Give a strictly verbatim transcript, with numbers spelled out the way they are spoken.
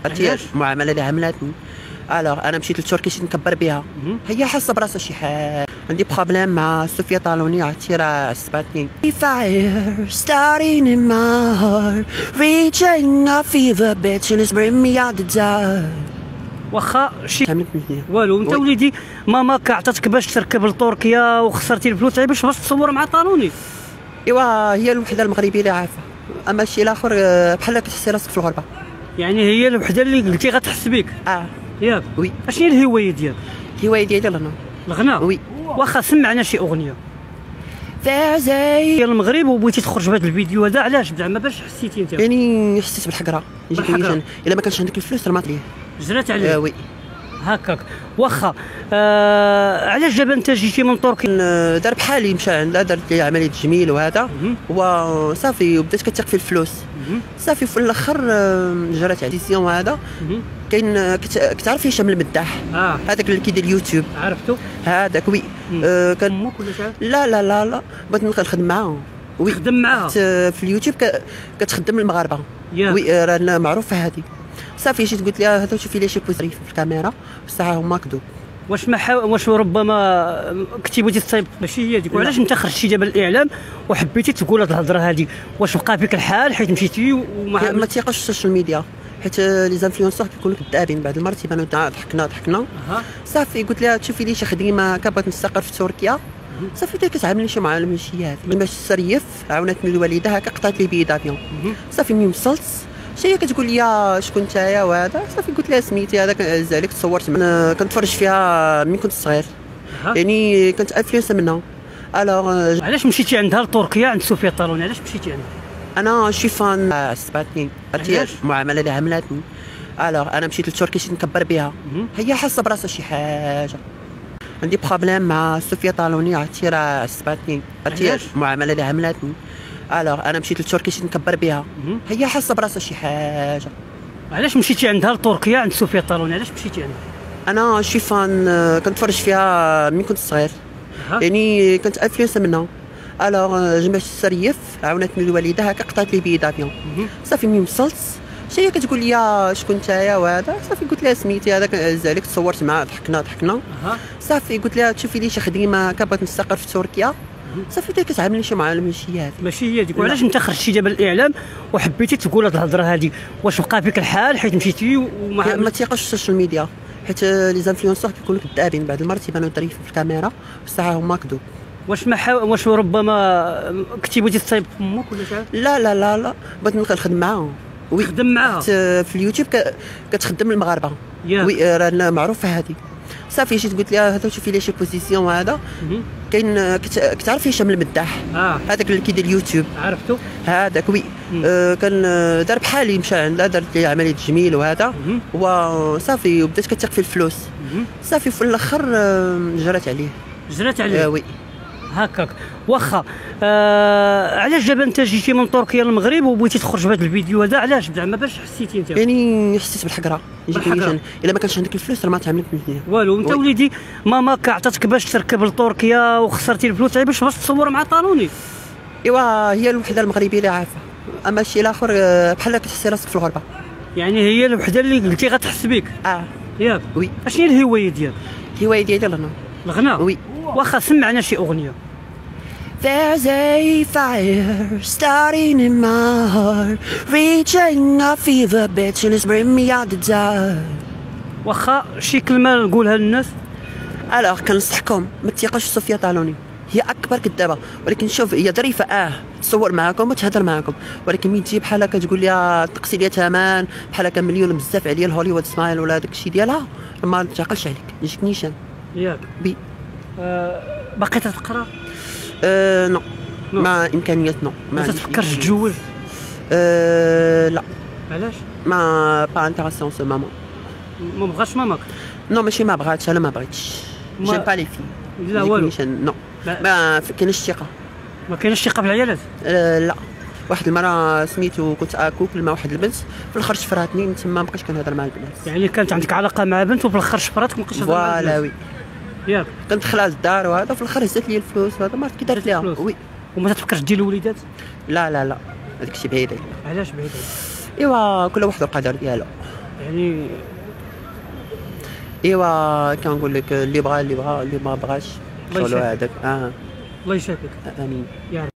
عرفتي المعامله اللي عملاتني. الوغ انا مشيت لتركيا شي نكبر بها، هي حاسه براسها شي حاجه. عندي بروبليم مع صوفيا طالوني، عرفتي راه عصباتني. Fire starting in my heart reaching a fever bitch and it's bringing me out the dark. واخا شي والو انت وليدي ماماك عطاتك باش تركب لتركيا وخسرتي الفلوس باش باش تصور مع طالوني. ايوا هي الوحده المغربيه اللي عارفه، اما الشيء الاخر بحال كتحسي راسك في الغربه. يعني هي الوحده اللي قلتي غتحس بك. اه ياك وي. اشنو هي الهوايه ديالك؟ الهوايه ديالي الغناء. الغناء وي. واخا سمعنا شي اغنيه There's a ديال المغرب وبغيتي تخرج بهذا الفيديو هذا، علاش زعما باش حسيتي انت؟ يعني حسيت بالحقره، بالحقرة. الا ما كانش عندك الفلوس راه ما طليه جرات عليه. آه وي هكاك واخا. آه علاش دابا انت جيتي من تركيا؟ دار بحالي مشى عندها دارت لي عمليه تجميل وهذا وصافي، وبدات كتثق في الفلوس صافي. في الاخر جرات على ديسيون هذا. كاين كتعرفي هشام المداح؟ اه هذاك اللي كيدير اليوتيوب، عرفتو هذاك وي. آه كان امك ولا شحال؟ لا لا لا لا بغيت نخدم معاه. وي تخدم معاها في اليوتيوب كتخدم المغاربه. yeah. وي رانا معروفه هذه. صافي جيت قلت لها هذا شوفي لي شي بوزري في الكاميرا والساعه هما كذوب. واش ما حا... واش ربما كنتي بغيتي تصايب؟ ماشي هي ديك. وعلاش انت خرجتي دابا الاعلام وحبيتي تقول هاد الهضره هذه؟ واش بقى فيك الحال حيت مشيتي وما ما تيقاش السوشيال ميديا، حيت لي زانفلونسور كيكونوا كذابين بعض المرات تيبانوا ضحكنا ضحكنا. أه. صافي قلت لها تشوفي لي شي خدمه كبغيت نستقر في تركيا. صافي بدات كتعاملني شي معامله ماشي هذه باش تسريف. عاونتني الوالده هكا قطعت لي بي دافيون. صافي ملي وصلت شي هي كتقول لي شكون نتايا وهذا. صافي قلت لها سميتي هذاك زالك تصورت معنا كنتفرج فيها ملي كنت صغير. أه. يعني كنت انفلونسا منها. الوغ علاش مشيتي عندها لتركيا عند صوفيا طالوني؟ علاش مشيتي عندها؟ انا شي فان عصباتني، عرفتي المعامله اللي عملاتني. الوغ انا مشيت لتركيا شي نكبر بها، هي حاسه براسها شي حاجه. عندي بروبليم مع صوفيا طالوني، عرفتي راه عصباتني، عرفتي المعامله اللي عملاتني. الوغ انا مشيت لتركيا شي نكبر بها، هي حاسه براسها شي حاجه. علاش مشيتي عندها لتركيا عند صوفيا طالوني؟ علاش مشيتي عندها؟ انا شي فان كنتفرج فيها ملي كنت صغير. أه. يعني كنت انفلونسا منها. الوغ جمعت السريف، عاونتني الوالده هكا قطعت لي بي دافيون. صافي ملي وصلت شي هي كتقول لي شكون نتايا وهذا. صافي قلت لها سميتي هذاك زالك تصورت معاه ضحكنا ضحكنا. أه. صافي قلت لها تشوفي لي شي خدمه كبغيت نستقر في تركيا. صافي بدات كتعاملني شي معامله ماشي هذه. ماشي هي ديك. وعلاش انت خرجتي دابا الاعلام وحبيتي تقول هاد الهضره هذه؟ واش بقى فيك الحال حيت مشيتي وما ما تيقاش السوشيال ميديا، حيت لي زانفلونسور كيكونوا كذابين بعض المرات تيبانوا ظريفين في الكاميرا والساعه هما كذوب. واش ما حا... واش ربما كنتي بغيتي تصايب امك ولا شحال؟ لا لا لا لا بغيت نخدم معاها. وي تخدم معاها في اليوتيوب كتخدم المغاربه. yeah. وي رانا معروفه هذه. صافي جيت قلت لها هذا شوفي لي شي بوزيسيون هذا. كاين كتعرفي هشام المداح؟ اه هذاك اللي كيدير اليوتيوب، عرفتو هذاك وي. آه كان دار بحالي مشى عندها دارت لي عمليه تجميل وهذا وصافي، وبدات كتثق في الفلوس صافي. في الاخر جرات عليه. جرات عليه. آه وي هكاك واخا. آه علاش دابا انت جيتي من تركيا للمغرب وبغيتي تخرج بهذا الفيديو هذا، علاش زعما باش حسيتي انت؟ يعني حسيت بالحقره، الا ما كانش عندك الفلوس راه ما تعاملك مزيان. والو انت وليدي ماماك عطاتك باش تركب لتركيا وخسرتي الفلوس باش باش تصور مع طالوني. ايوا هي الوحده المغربيه اللي عارفه، اما الشيء الاخر بحال كتحسي راسك في الغربه. يعني هي الوحده اللي قلتي غتحس بك. اه ياك وي. اشنو هي الهوايه ديالك؟ الهوايه ديالي الغناء. الغناء وي. واخا سمعنا شي اغنيه. There's a fire starting in my heart reaching a fever bitch and it's bringing me out the dark. واخا شي كلمه نقولها للناس. الوغ كنصحكم ما تيقاش صوفيا طالوني، هي اكبر كذابه. ولكن شوف هي ظريفه اه تصور معاكم وتهضر معاكم، ولكن ملي تجي بحال هكا تقول لي تقسي لي ثمن بحال هكا مليون بزاف عليا الهوليوود سمايل ولا داك الشيء ديالها ما تعقلش عليك، يجيك نيشان. ياك بي آه باقي تتقرا؟ أه نو ما امكانيات نو. ما تفكرش تجوز؟ أه لا. علاش؟ ما با انتريسون سو ماما. ما بغاش ماماك؟ نو ماشي ما بغاتش، انا ما بغيتش. جيم با لي في. لا والو. نو ما كاينش ثقه. ما كاينش ثقه في العيالات؟ أه لا. واحد المره سميتو كنت اكوكل مع واحد البنت في الاخر شفراتني من تما ما بقيتش كنهضر مع البنات. يعني كانت عندك علاقه مع بنت وفي الاخر شفراتك ما بقيتش تهضر مع البنات؟ فوالا وي. ياك كنت دخلها للدار وهذا في الاخر هزات لي الفلوس وهذا ما عرفت كي دارت ليها. وي. وما تفكرش دير الوليدات؟ لا لا لا هذاك الشيء بعيد عليا. علاش بعيد؟ ايوا كل واحد والقدر ديالو. يعني ايوا كنقول لك اللي بغى اللي بغى اللي ما بغاش الله شغلو يشافيك. هذاك. اه الله يشافيك. امين. يا